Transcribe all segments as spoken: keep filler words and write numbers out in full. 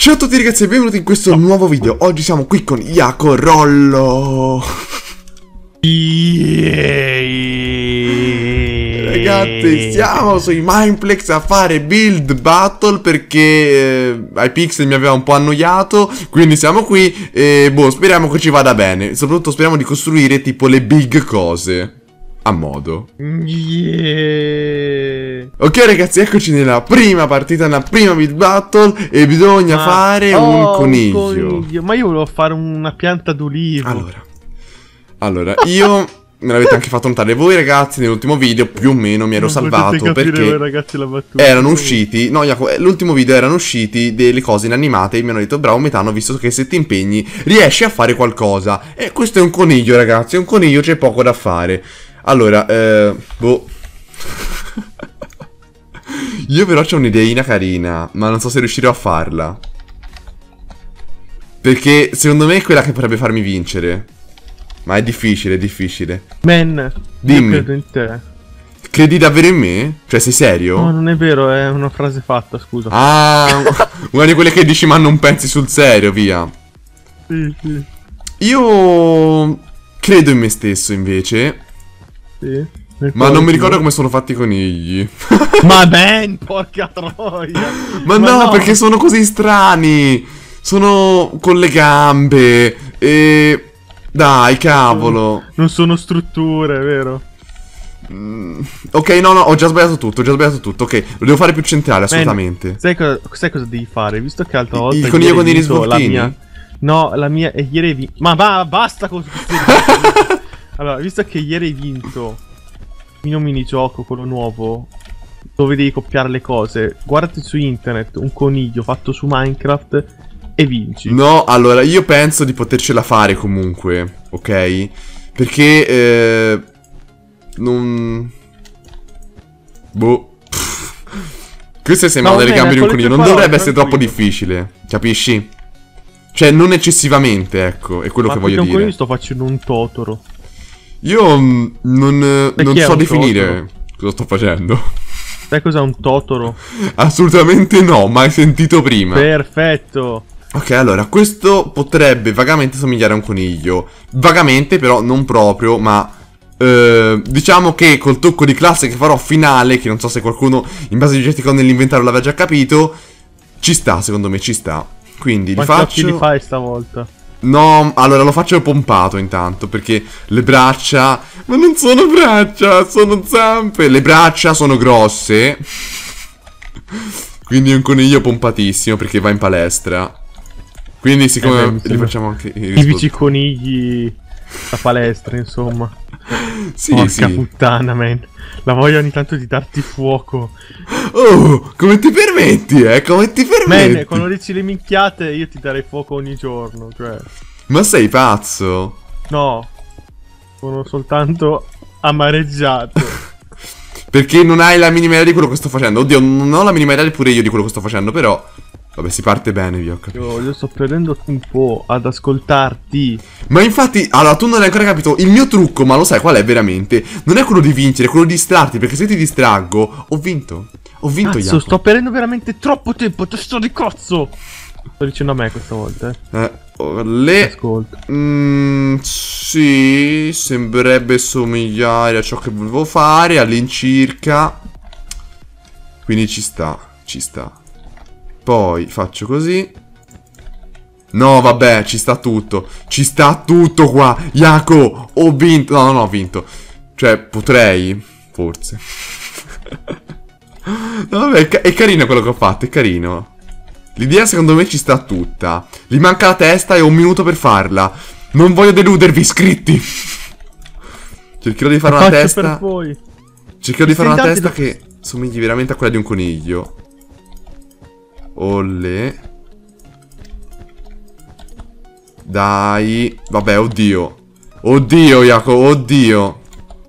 Ciao a tutti ragazzi e benvenuti in questo nuovo video. Oggi siamo qui con Jaco Rollo. Yeah. Ragazzi, siamo sui Mineplex a fare build battle perché eh, Hypixel mi aveva un po' annoiato. Quindi siamo qui e boh, speriamo che ci vada bene. Soprattutto speriamo di costruire tipo le big cose a modo. Yeah. Ok ragazzi, eccoci nella prima partita, nella prima build battle. E bisogna Ma... fare oh, un coniglio. un coniglio. Ma io volevo fare una pianta d'ulivo. Allora Allora, io me l'avete anche fatto notare voi ragazzi nell'ultimo video, più o meno mi ero Non salvato potete capire perché voi, ragazzi, la battuta. erano usciti, no Jacopo, eh, l'ultimo video erano usciti delle cose inanimate e mi hanno detto bravo Metano, visto che se ti impegni riesci a fare qualcosa. E questo è un coniglio ragazzi, è un coniglio, c'è poco da fare. Allora, eh, boh io però c'ho un'ideina carina, ma non so se riuscirò a farla, perché secondo me è quella che potrebbe farmi vincere. Ma è difficile, è difficile. Man, dimmi. io credo in te. Credi davvero in me? Cioè, sei serio? No, non è vero, è una frase fatta, scusa. Ah, una di quelle che dici ma non pensi sul serio, via. Sì, sì. Io credo in me stesso, invece. Sì. Ma non mi ricordo come sono fatti i conigli. Ma Ben, porca troia. Ma, ma no, no, perché sono così strani. Sono con le gambe. E... dai, cavolo. Non sono strutture, vero? Mm, ok, no, no, ho già sbagliato tutto, ho già sbagliato tutto. Ok, lo devo fare più centrale, assolutamente. Man, sai, cosa, sai cosa devi fare? Visto che l'altra volta... Il coniglio con i risvoltini? Mia... No, la mia... E ieri hai vinto... Ma va, basta con... Allora, visto che ieri hai vinto il mio minigioco, quello nuovo, dove devi copiare le cose, guardati su internet un coniglio fatto su Minecraft e vinci. No, allora, io penso di potercela fare comunque, ok? Perché, eh... non... boh... Questo sembra No, delle bene, gambe di un con le coniglio, tue non parole, dovrebbe essere troppo tranquillo. difficile, capisci? Cioè, non eccessivamente, ecco, è quello Ma che voglio perché un dire. coniglio sto facendo un totoro. Io mm, non, non Perché è so un definire totoro? cosa sto facendo. Sai cos'è un totoro? Assolutamente no, mai sentito prima. Perfetto. Ok, allora, questo potrebbe vagamente somigliare a un coniglio. Vagamente, però non proprio, ma... Eh, diciamo che col tocco di classe che farò finale, che non so se qualcuno in base ai oggetti che ho nell'inventario l'aveva già capito, ci sta, secondo me, ci sta. Quindi li Quanti occhi faccio... li fai stavolta? No, allora lo faccio pompato intanto, perché le braccia... Ma non sono braccia, sono zampe. Le braccia sono grosse. Quindi è un coniglio pompatissimo, perché va in palestra. Quindi siccome Eh beh, li facciamo anche i tipici conigli da palestra, insomma. Sì, Porca sì. puttana, man. La voglia ogni tanto di darti fuoco. Oh, come ti permetti, eh? Come ti permetti? Man, quando dici le minchiate io ti darei fuoco ogni giorno, cioè. Ma sei pazzo? No. Sono soltanto amareggiato. Perché non hai la minima idea di quello che sto facendo. Oddio, non ho la minima idea pure io di quello che sto facendo, però... Vabbè, si parte bene, vi ho capito. Io, io sto perdendo un po' ad ascoltarti. Ma infatti, allora, tu non hai ancora capito il mio trucco, ma lo sai qual è veramente? Non è quello di vincere, è quello di distrarti, perché se ti distraggo, ho vinto. Ho vinto, Cazzo, Jacopo. sto perdendo veramente troppo tempo, testo di cazzo. Sto dicendo a me questa volta, eh. Eh, oh, le... Ascolta. Mm, sì, sembrerebbe somigliare a ciò che volevo fare, all'incirca. Quindi ci sta, ci sta. Poi faccio così. No, vabbè, ci sta tutto. Ci sta tutto qua. Jaco, ho vinto. No, non ho vinto. Cioè, potrei. Forse. No, vabbè, è, ca è carino quello che ho fatto, è carino. L'idea secondo me ci sta tutta. Gli manca la testa e ho un minuto per farla. Non voglio deludervi, iscritti. Cercherò di fare Lo una faccio testa. per voi. Cercherò di fare una Senti, testa do- che somigli veramente a quella di un coniglio. Olle. Dai. Vabbè, oddio. Oddio, Jaco, oddio.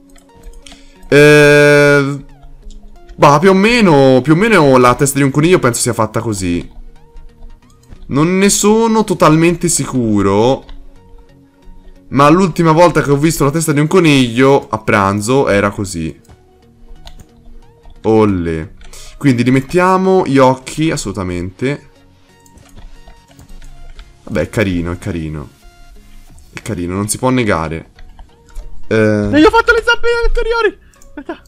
Eh... Bah, più o meno, più o meno la testa di un coniglio penso sia fatta così. Non ne sono totalmente sicuro. Ma l'ultima volta che ho visto la testa di un coniglio a pranzo era così. Olle. Quindi rimettiamo gli occhi, assolutamente. Vabbè, è carino, è carino. È carino, non si può negare. Eh... E gli ho fatto le zampe anteriori! Aspetta.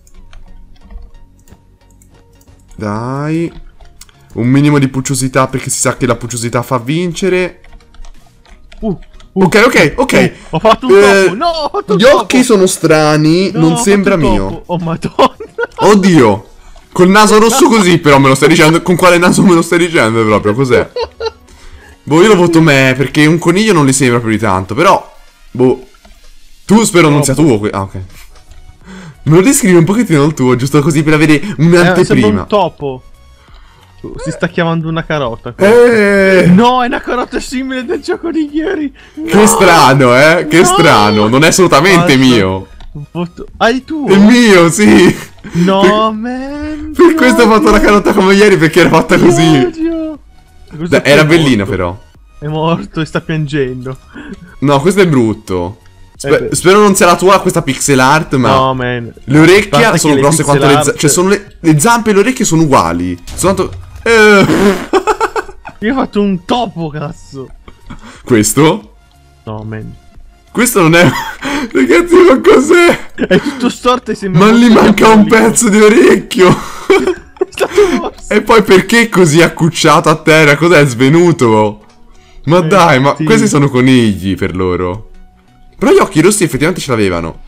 Dai. Un minimo di pucciosità, perché si sa che la pucciosità fa vincere. Uh, uh, Ok, ok, ok. uh, ho fatto un Eh, topo! No, ho fatto un Gli topo! occhi sono strani, No, non ho sembra fatto un mio. topo. Oh madonna! Oddio. Col naso rosso così, però me lo stai dicendo. Con quale naso me lo stai dicendo proprio? Cos'è? Boh, io lo voto me, perché un coniglio non li sembra più di tanto. Però, boh. Tu spero non sia tuo. Ah, ok. Me lo descrivi un pochettino il tuo, giusto così per avere Eh, sembra un'anteprima. un topo. Si sta chiamando una carota. Eh, No, è una carota simile del gioco di ieri. che No! strano, eh? Che No! strano. Non è assolutamente Basta. mio. Voto- Ah, il tuo? È mio, sì. No, man. Per questo ho fatto la carota come ieri, perché era fatta così. Odio. Questo Dai, qui era è bellino morto. però. È morto e sta piangendo. No, questo è brutto. Spe- Eh beh. spero non sia la tua questa pixel art, ma No, man. le orecchie Basta sono che le grosse quanto pixel le zampe. art- Cioè, sono le... le zampe e le orecchie sono uguali. Sono tanto... Eh. Io ho fatto un topo, cazzo. Questo? No, man. Questo non è... Ragazzi, ma cos'è? È tutto storto e sembra... Ma molto gli manca un diabolico. pezzo di orecchio. È stato morso. E poi perché così accucciato a terra? Cos'è svenuto? Ma Eh, dai, ma sì. questi sono conigli per loro. Però gli occhi rossi effettivamente ce l'avevano.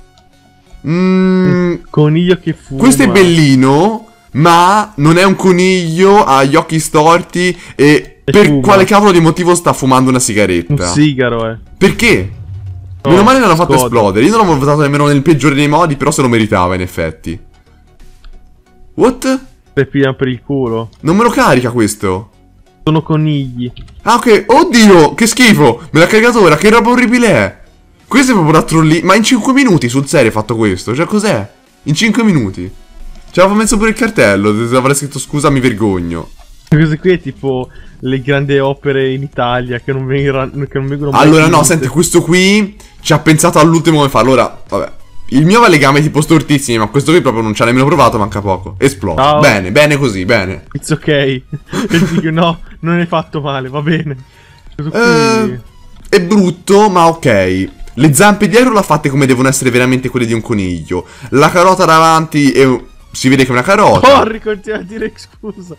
Mmm... Coniglio che fuma. Questo è bellino, ma non è un coniglio, ha gli occhi storti e E per fuma. quale cavolo di motivo sta fumando una Un sigaretta? sigaro, eh. Perché? Oh, Meno male l'hanno fatto scoda. esplodere. Io non l'ho votato nemmeno nel peggiore dei modi, però se lo meritava in effetti. What? Pepina per il culo. Non me lo carica questo. Sono conigli. Ah, ok. Oddio, che schifo. Me l'ha caricato ora, che roba orribile è. Questo è proprio una trollina. Ma in cinque minuti sul serio hai fatto questo? Cioè, cos'è? In cinque minuti. Ci aveva messo pure il cartello. Se avrei scritto scusa, mi vergogno. Queste qui è tipo le grandi opere in Italia che non vengono, che non vengono mai Allora, no, finite. senti, questo qui ci ha pensato all'ultimo come farlo. Allora, vabbè. Il mio aveva legami tipo stortissimi, ma questo qui proprio non ci ha nemmeno provato, manca poco. Esplode. Ciao. Bene, bene così, bene. It's ok. E dico no, non hai fatto male, va bene. Questo qui... Eh, è brutto, ma ok. Le zampe dietro l'ha fatte come devono essere veramente quelle di un coniglio. La carota davanti è un- si vede che è una carota. Corri, continua a dire scusa.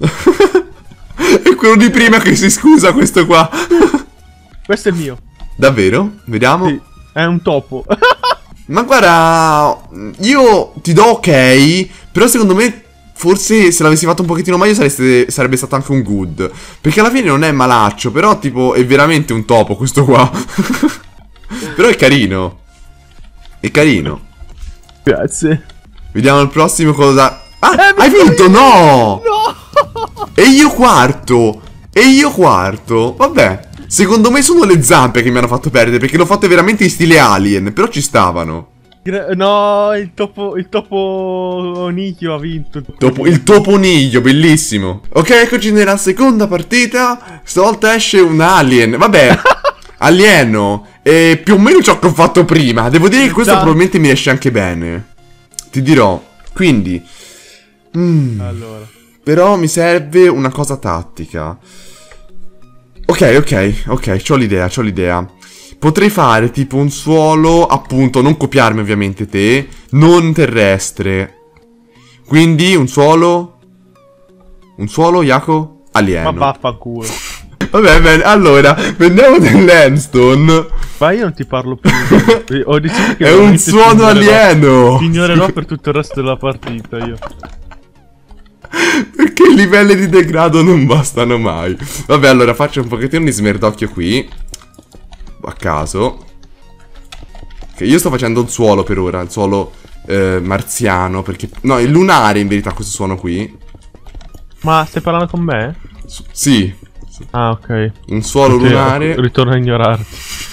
È quello di prima che si scusa, questo qua. Questo è mio. Davvero? Vediamo. Sì, è un topo. Ma guarda, io ti do ok, però secondo me forse se l'avessi fatto un pochettino meglio sareste- sarebbe stato anche un good. Perché alla fine non è malaccio, però tipo è veramente un topo questo qua. Però è carino. È carino. Grazie. Vediamo il prossimo cosa... Ah, Eh, hai mi- vinto, no! No! E io quarto! E io quarto! Vabbè, secondo me sono le zampe che mi hanno fatto perdere, perché l'ho fatto veramente in stile Alien, però ci stavano. Gra- no, il topo, il topo Nicchio ha vinto. Topo- il toponiglio, bellissimo. Ok, eccoci nella seconda partita. Stavolta esce un alien. Vabbè, alieno. È più o meno ciò che ho fatto prima. Devo dire che questo Già. probabilmente mi esce anche bene. Ti dirò. Quindi... mm, Allora. però mi serve una cosa tattica. Ok, ok, ok, c'ho l'idea, c'ho l'idea. Potrei fare tipo un suolo, appunto, non copiarmi ovviamente te, non terrestre. Quindi un suolo... Un suolo, Jaco? Alieno. Ma vaffanculo. Vabbè, bene, allora, prendiamo del landstone. Ma io non ti parlo più. Ho deciso che È un veramente suono ti ignorerò- alieno. Ti ignorerò per tutto il resto della partita io. Perché i livelli di degrado non bastano mai. Vabbè, allora faccio un pochettino di smerdocchio qui. A caso. Che io sto facendo il suolo per ora. Il suolo eh, marziano. Perché... no, è lunare in verità questo suono qui. Ma stai parlando con me? Su- sì. Ah, ok. Un suolo Ok, lunare. Ritorno a ignorarti.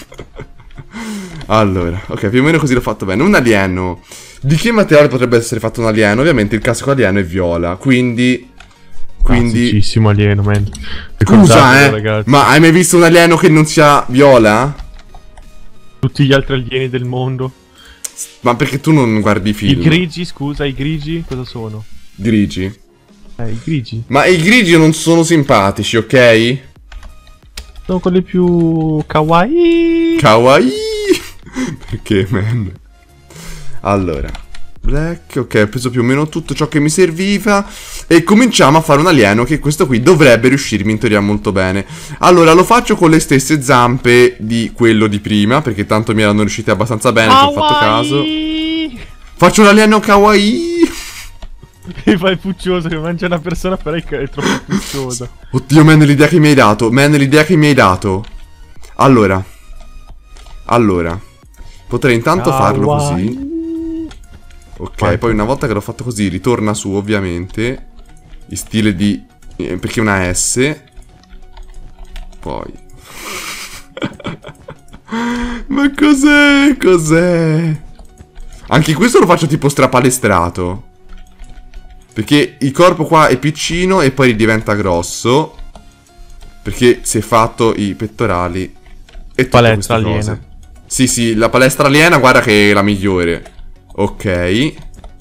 Allora, ok, più o meno così l'ho fatto bene. Un alieno. Di che materiale potrebbe essere fatto un alieno? Ovviamente il casco alieno è viola. Quindi... Quindi... Classicissimo alieno, man. Scusa, Ricordatelo, eh. ragazzi. Ma hai mai visto un alieno che non sia viola? Tutti gli altri alieni del mondo. Ma perché tu non guardi i I film? grigi, scusa, i grigi cosa sono? Grigi. Eh, i grigi. Ma i grigi non sono simpatici, ok? Sono quelli più kawaii. Kawaii. Perché, man? Allora, black, ok, ho preso più o meno tutto ciò che mi serviva. E cominciamo a fare un alieno che questo qui dovrebbe riuscirmi in teoria molto bene. Allora, lo faccio con le stesse zampe di quello di prima, perché tanto mi erano riuscite abbastanza bene, ci ho fatto caso. Faccio un alieno kawaii. E fai puccioso che mangia una persona, però è troppo puccioso. Oddio, man, l'idea che mi hai dato. Man, l'idea che mi hai dato. Allora. Allora. Potrei intanto Kawaii. farlo così. Ok, Vai. poi una volta che l'ho fatto così, ritorna su, ovviamente. In stile di... eh, perché una S. Poi... Ma cos'è? Cos'è? Anche questo lo faccio tipo strapalestrato. Perché il corpo qua è piccino e poi diventa grosso. Perché si è fatto i pettorali e tutte Palestra queste aliena. cose. Sì, sì, la palestra aliena, guarda che è la migliore. Ok.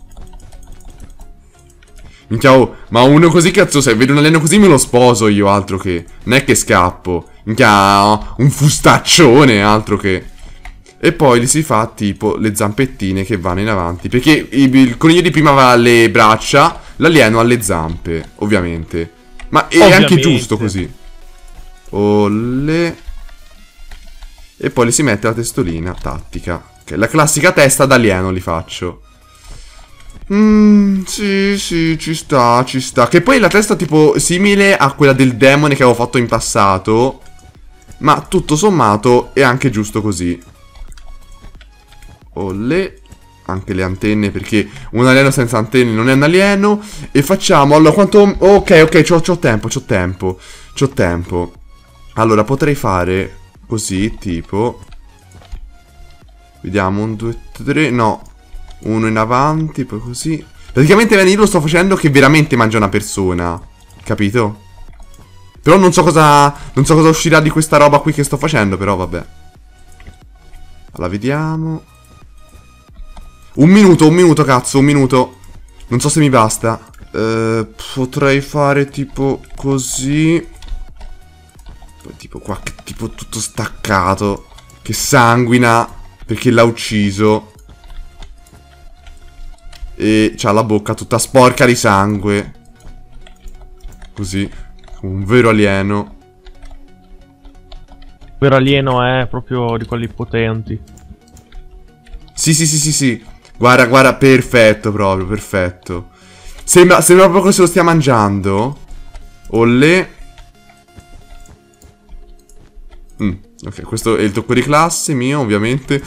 Minchia, oh, ma uno così, cazzo, se vedo un alieno così me lo sposo io, altro che. Non è che scappo. Minchia, oh, un fustaccione, altro che. E poi li si fa tipo le zampettine che vanno in avanti. Perché il, il coniglio di prima aveva le braccia, l'alieno ha le zampe, ovviamente. Ma è Ovviamente. anche giusto così. Olle. E poi li si mette la testolina tattica. Ok, la classica testa d'alieno li faccio. Mmm, sì, sì, ci sta, ci sta. Che poi la testa tipo simile a quella del demone che avevo fatto in passato. Ma tutto sommato è anche giusto così. Olle. Anche le antenne, perché un alieno senza antenne non è un alieno. E facciamo, allora quanto... Ok, ok, c'ho, c'ho tempo, c'ho tempo. C'ho tempo. Allora potrei fare così, tipo... Vediamo, un, due, tre, no. Uno in avanti, poi così. Praticamente io lo sto facendo che veramente mangia una persona. Capito? Però non so cosa... Non so cosa uscirà di questa roba qui che sto facendo, però vabbè. Allora, vediamo. Un minuto, un minuto, cazzo, un minuto. Non so se mi basta. Eh, potrei fare tipo così. Poi tipo qua, tipo tutto staccato. Che sanguina. Perché l'ha ucciso. E c'ha la bocca tutta sporca di sangue. Così. Un vero alieno. Il vero alieno è proprio di quelli potenti. Sì, sì, sì, sì, sì. Guarda, guarda, perfetto proprio, perfetto. Sembra, sembra proprio che se lo stia mangiando. Olle. Mm, ok, questo è il tocco di classe mio, ovviamente.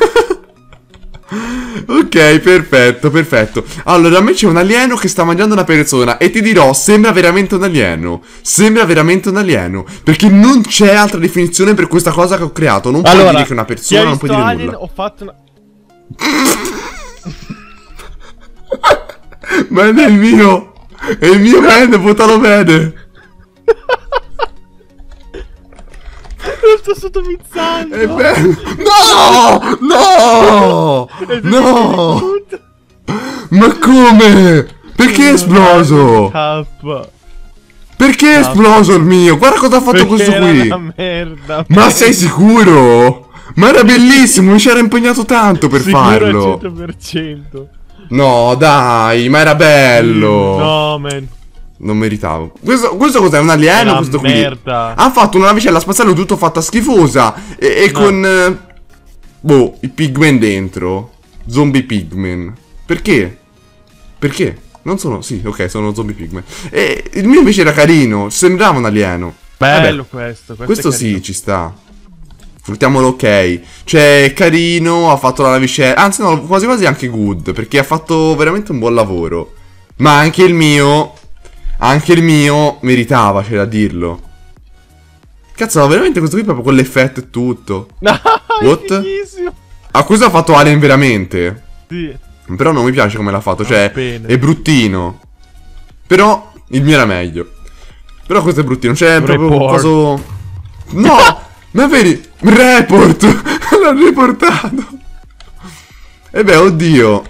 Ok, perfetto, perfetto. Allora, a me c'è un alieno che sta mangiando una persona. E ti dirò, sembra veramente un alieno. Sembra veramente un alieno. Perché non c'è altra definizione per questa cosa che ho creato. Non puoi Allora, dire che è una persona, non puoi dire Alien, nulla. ho fatto una... Ma è il mio. È il mio man, puttano bene. Lo sto sotomizzando. È bello. No! No! No! Ma come? Perché è esploso? K. Perché è esploso il mio? Guarda cosa ha fatto Perché questo era qui. una merda. Ma sei sicuro? Ma era bellissimo, mi ci era impegnato tanto per Sicuro farlo. al cento per cento. No, dai, ma era bello. No, man. Non meritavo. Questo, questo cos'è? Un alieno? Era Questo qui? merda. Ha fatto una navicella spaziale tutto fatta schifosa. E, e No. con... eh, boh, i pigmen dentro. Zombie pigmen. Perché? Perché? Non sono... Sì, ok, sono zombie pigmen. E il mio invece era carino. Sembrava un alieno. Bello Vabbè, questo. Questo, questo è sì, carino. ci sta. Mettiamolo ok. Cioè, è carino, ha fatto la navicella. Anzi, no, quasi quasi anche good. Perché ha fatto veramente un buon lavoro. Ma anche il mio... Anche il mio meritava, c'è da dirlo. Cazzo, ma veramente questo qui proprio con l'effetto e tutto. No, What? è fighissimo. Ah, questo ha fatto Alien veramente. Sì. Però non mi piace come l'ha fatto. Cioè, bene. è bruttino. Però il mio era meglio. Però questo è bruttino. Cioè, è proprio Report. coso... No! Ma vedi? Report! L'ha riportato. E beh, oddio.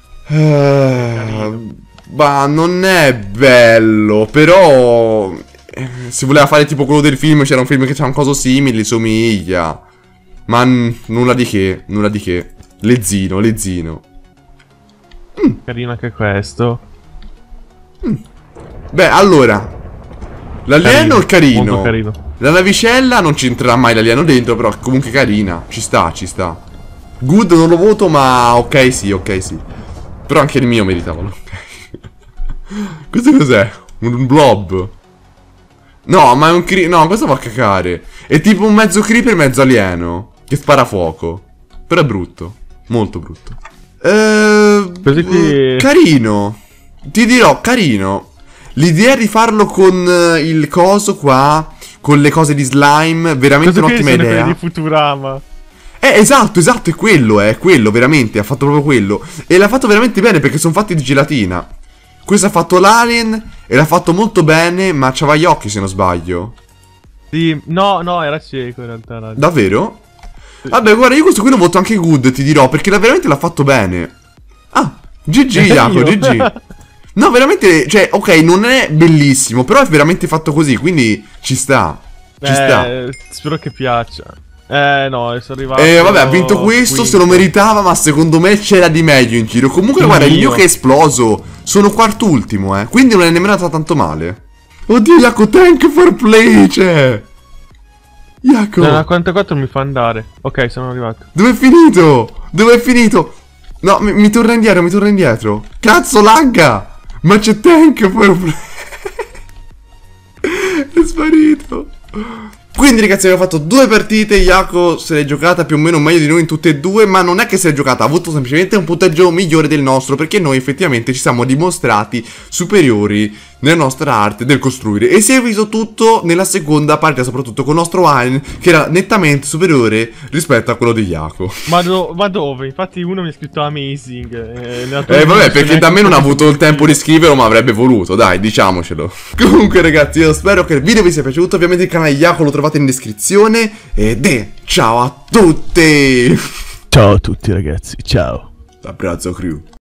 Eh... Ma non è bello, però Eh, si voleva fare tipo quello del film, c'era un film che c'ha un coso simile, somiglia. Ma nulla di che, nulla di che. Lezzino, lezzino. Mm. Carino anche questo. Mm. Beh, allora. L'alieno è carino. Molto carino. La navicella non ci entrerà mai l'alieno dentro, però comunque carina. Ci sta, ci sta. Good non lo voto, ma ok sì, ok sì. Però anche il mio meritavano. Ok. Questo cos'è? Un blob. No, ma è un creeper. No, questo fa cacare. È tipo un mezzo creeper, mezzo alieno. Che spara fuoco. Però è brutto. Molto brutto. Ehm. Qui... Carino. Ti dirò, carino. L'idea di farlo con il coso qua, con le cose di slime, veramente un'ottima idea. Di Futurama. Eh, esatto, esatto, è quello, è quello, veramente, ha fatto proprio quello. E l'ha fatto veramente bene perché sono fatti di gelatina. Questo ha fatto l'alien e l'ha fatto molto bene, ma c'aveva gli occhi se non sbaglio. Sì, no, no, era cieco in realtà. No. Davvero? Sì. Vabbè, guarda, io questo qui lo voto anche good, ti dirò, perché la, veramente l'ha fatto bene. Ah, G G, Jaco, G G. No, veramente, cioè, ok, non è bellissimo, però è veramente fatto così, quindi ci sta. Ci eh, sta. Spero che piaccia. Eh, no, sono arrivato. Eh, vabbè, ha vinto questo, quinto. Se lo meritava, ma secondo me c'era di meglio in giro. Comunque, il guarda, mio. il mio che è esploso. Sono quart'ultimo, eh. Quindi non è nemmeno andata tanto male. Oddio, Jaco, thank for play, cioè. Jaco. No, quarantaquattro mi fa andare. Ok, sono arrivato. Dove è finito? Dove è finito? No, mi, mi torna indietro, mi torna indietro. Cazzo, lagga. Ma c'è tank for play. È sparito. Quindi ragazzi abbiamo fatto due partite. Jaco se l'è giocata più o meno meglio di noi in tutte e due, ma non è che se l'è giocata, ha avuto semplicemente un punteggio migliore del nostro, perché noi effettivamente ci siamo dimostrati superiori nella nostra arte del costruire. E si è visto tutto nella seconda partita, soprattutto con il nostro Alien, che era nettamente superiore rispetto a quello di Jaco. Ma, do ma dove? Infatti uno mi ha scritto amazing. Eh, eh vabbè, perché da me non ha avuto il tempo di scriverlo, ma avrebbe voluto, dai, diciamocelo. Comunque ragazzi, io spero che il video vi sia piaciuto. Ovviamente il canale Jaco lo trovate in descrizione. Ed è ciao a tutti. Ciao a tutti ragazzi, ciao. Abbraccio crew.